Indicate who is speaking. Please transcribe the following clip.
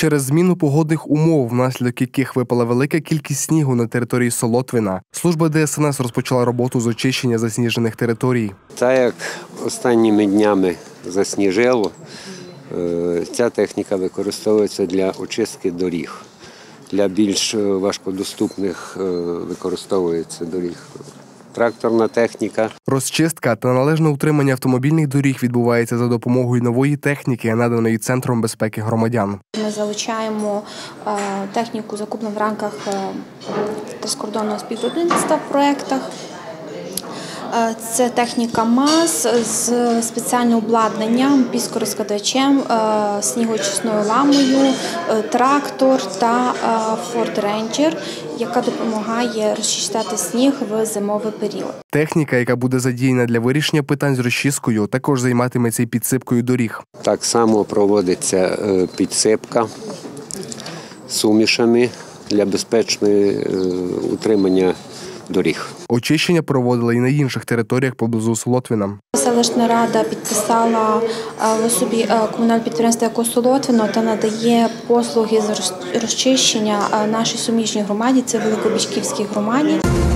Speaker 1: Через зміну погодних умов, внаслідок яких випала велика кількість снігу на території Солотвина, служба ДСНС розпочала роботу з очищення засніжених територій.
Speaker 2: Так як останніми днями засніжило, ця техніка використовується для очистки доріг. Для більш важкодоступних використовується доріг тракторна техніка.
Speaker 1: Розчистка та належне утримання автомобільних доріг відбувається за допомогою нової техніки, наданої Центром безпеки громадян.
Speaker 3: Ми залучаємо техніку, закуплену в рамках транскордонного співробітництва в проєктах. Це техніка МАЗ з спеціальним обладнанням, піскорозкладачем, снігоочисною ламою, трактор та Ford Ranger, яка допомагає розчищати сніг в зимовий період.
Speaker 1: Техніка, яка буде задіяна для вирішення питань з розчисткою, також займатиметься і підсипкою доріг.
Speaker 2: Так само проводиться підсипка сумішами для безпечного утримання доріг.
Speaker 1: Очищення проводили і на інших територіях поблизу Солотвина.
Speaker 3: Селищна рада підписала в особі комунальне підприємство «Екосолотвино» та надає послуги з розчищення нашій суміжній громаді, це Великобічківській громаді.